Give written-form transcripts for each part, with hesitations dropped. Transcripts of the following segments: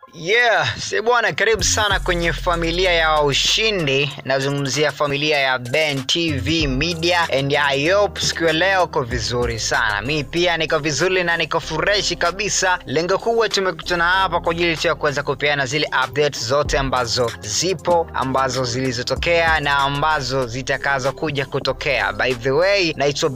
Si bwana, karibu sana kwenye familia ya ushindi. Nazungumzia familia ya Ben TV Media, and I hope siku ya leo uko vizuri sana. Mimi pia niko vizuri na niko fresh kabisa. Lengo kubwa tumekutana hapa kwa ajili ya kuweza kupeana zile updates zote ambazo zipo, ambazo zilizotokea na ambazo zitakazo kuja kutokea. By the way, naitwa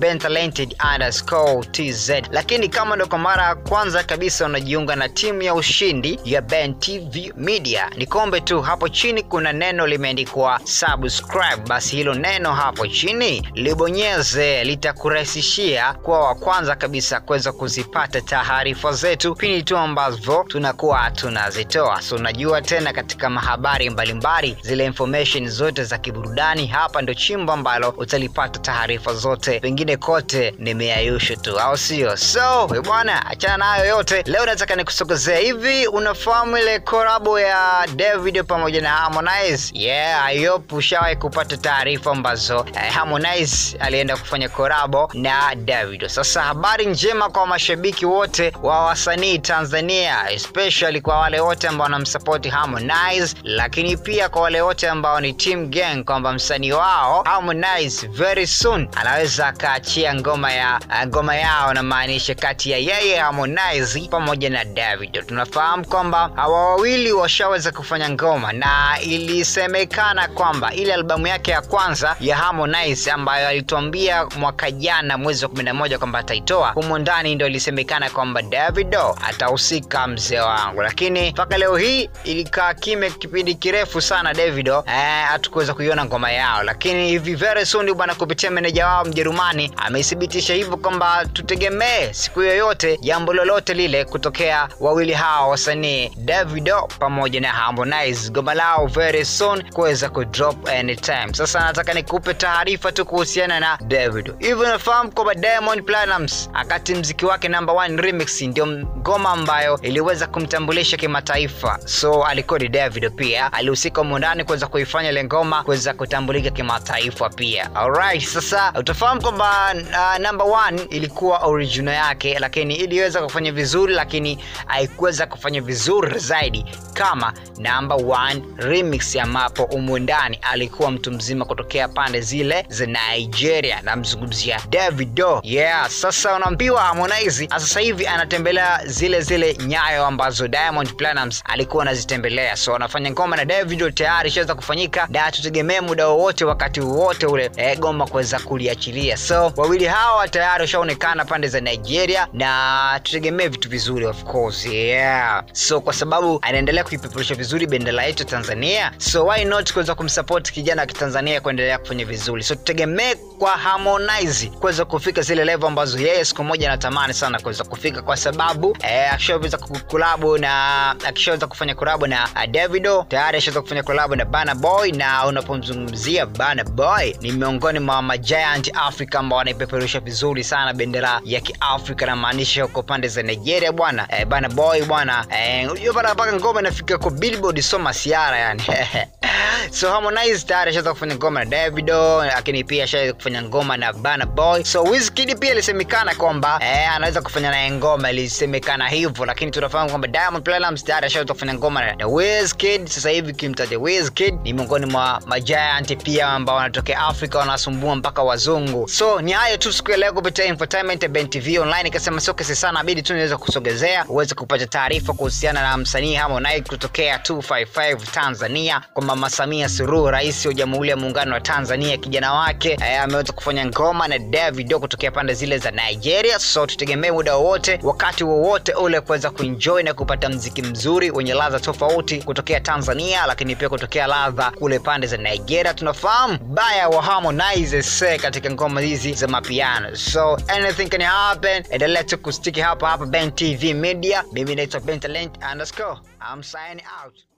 BenTalented_TZ. Lakini kama ndo kwa mara ya kwanza kabisa unajiunga na timu ya ushindi ya Ben TV Media, nikombe tu hapo chini kuna neno limeandikwa subscribe. Basi hilo neno hapo chini libonyeze, litakurahisishia kwa wa kwanza kabisa kuweza kuzipata taarifa zetu pindi tu ambazo tunakuwa tunazitoa. So unajua tena katika mahabari mbalimbali, zile information zote za kiburudani, hapa ndo chimbo ambalo utalipata taarifa zote. Pengine kote nimeayusha tu, au sio? So bwana, achana na hayo yote. Leo nataka nikusogezea hivi, unafahamu ile collabo ya Davido pamoja na Harmonize? I hope ushawahi kupata taarifa ambazo Harmonize alienda kufanya collabo na Davido. Sasa habari njema kwa mashabiki wote wa wasanii Tanzania, especially kwa wale wote ambao wanamsupport Harmonize, lakini pia kwa wale wote ambao ni team gang, kwamba msanii wao Harmonize very soon anaweza kaachia ngoma yao, na maanisha kati ya yeye Harmonize pamoja na Davido. Tunafahamu kwamba hawa wawili washaweza kufanya ngoma, na ilisemekana kwamba ile albamu yake ya kwanza ya Harmonize ambayo alituambia mwaka jana mwezi wa 11 kwamba ataitoa, humo ndani ndio ilisemekana kwamba Davido atahusika, mzee wangu. Lakini mpaka leo hii ilikaa kimya kipindi kirefu sana, Davido hatukuweza kuiona ngoma yao. Lakini hivi very soon bwana, kupitia meneja wao Mjerumani amethibitisha hivyo kwamba tutegemee siku yoyote jambo lolote lile kutokea wawili hao wasanii Davido pamoja na Harmonize, ngoma lao very soon kuweza kudrop anytime. Sasa nataka nikupe taarifa tu kuhusiana na Davido. Hivi unafahamu kwamba Diamond Platnumz akati mziki wake number 1 remix ndio ngoma ambayo iliweza kumtambulisha kimataifa. So alikodi Davido pia alihusika ndani kuweza kuifanya ile ngoma kuweza kutambulika kimataifa pia. Alright, sasa utafahamu kwamba number 1 ilikuwa original yake, lakini iliweza kufanya vizuri, lakini haikuweza kufanya vizuri zaidi kama number 1 remix, ambapo umundani alikuwa mtu mzima kutokea pande zile za Nigeria, na mzungumzia Davido. Sasa unaambiwa Harmonize sasa hivi anatembelea zile nyayo ambazo Diamond Platnumz alikuwa anazitembelea. So anafanya ngoma na Davido, tayari ishaweza kufanyika, na tutegemee muda wowote, wakati wote ule ngoma kuweza kuliachilia. So wawili hawa tayari washaonekana pande za Nigeria, na tutegemee vitu vizuri of course. So kwa sababu anaendelea kuipeperusha vizuri bendera yetu Tanzania, so why not kuweza kumsupport kijana wa Tanzania kuendelea kufanya vizuri. So tutegemee kwa Harmonize kuweza kufika zile level ambazo yeye siku moja anatamani sana kuweza kufika, kwa sababu akishaweza kufanya collab na Davido, tayari ashaweza kufanya collab na Burna Boy, na unapomzungumzia Burna Boy ni miongoni mwa giant Africa ambao wanaipeperusha vizuri sana bendera ya Kiafrika, na maanisha huko pande za Nigeria bwana. Burna Boy bwana, unajua mpaka ngoma inafika kwa Billboard, so masiara yani. So Harmonize tayari ashaweza kufanya ngoma na Davido, lakini pia ashaweza kufanya ngoma na Burna Boy. So Wizkid pia ilisemekana kwamba anaweza kufanya na ngoma, ilisemekana hivyo, lakini tunafahamu kwamba Diamond Platnumz tayari ashaweza kufanya ngoma na Wizkid. Sasa hivi kimtaja Wizkid ni miongoni mwa giant pia ambao wanatokea Afrika, wanasumbua mpaka wazungu. So ni hayo tu siku ya leo kupitia Infotainment Ben TV Online. Nikasema sio kesi sana, abidi tu niweza kusogezea uweze kupata taarifa kuhusiana na msanii Harmonize kutokea 255 Tanzania, kwamba Mama Samia Suluhu, rais wa Jamhuri ya Muungano wa Tanzania, kijana wake ameweza kufanya ngoma na Davido kutokea pande zile za Nigeria. So tutegemee muda wowote, wakati wowote ule kuweza kuenjoy na kupata muziki mzuri wenye ladha tofauti kutokea Tanzania, lakini pia kutokea ladha kule pande za Nigeria. Tunafahamu baya wa Harmonize katika ngoma hizi za mapiano. So anything can happen, endelea tu kustiki hapa Ben TV Media. Mimi naitwa BenTalented_. I'm signing out.